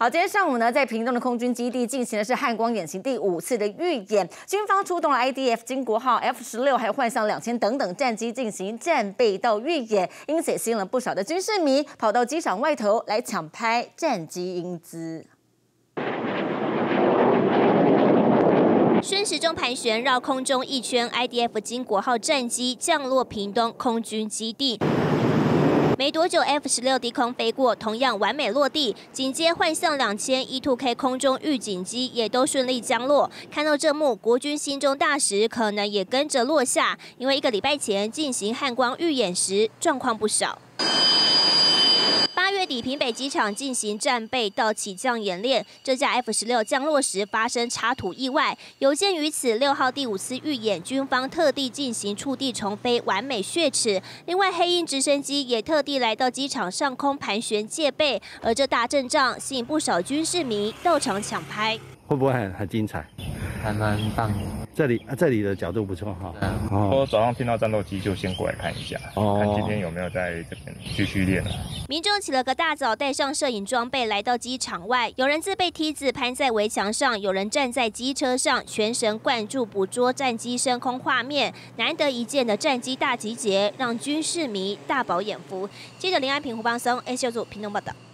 好，今天上午呢，在屏东的空军基地进行的是汉光演习第5次的预演，军方出动了 IDF 金国号、F-16还有幻象2000等等战机进行战备到预演，因此也吸引了不少的军事迷跑到机场外头来抢拍战机英姿。 顺时钟盘旋绕空中一圈 ，IDF 金国号战机降落屏东空军基地。没多久 ，F-16低空飞过，同样完美落地。紧接幻象2000 E2K 空中预警机也都顺利降落。看到这幕，国军心中大石可能也跟着落下，因为1个礼拜前进行汉光预演时，状况不少。 8月底，屏北机场进行战备到起降演练，这架 F-16降落时发生插土意外。有鉴于此，6号第5次预演，军方特地进行触地重飞，完美血齿。另外，黑鹰直升机也特地来到机场上空盘旋戒备，而这大阵仗吸引不少军事迷到场抢拍。 会不会很精彩？ 还蛮棒的。 这里的角度不错哈。 我早上听到战斗机就先过来看一下，看今天有没有在这边继续练。 民众起了个大早，带上摄影装备来到机场外，有人自备梯子攀在围墙上，有人站在机车上，全神贯注捕捉战机升空画面。难得一见的战机大集结，让军事迷大饱眼福。记者林安平、胡邦松 ，A 秀组屏东报道。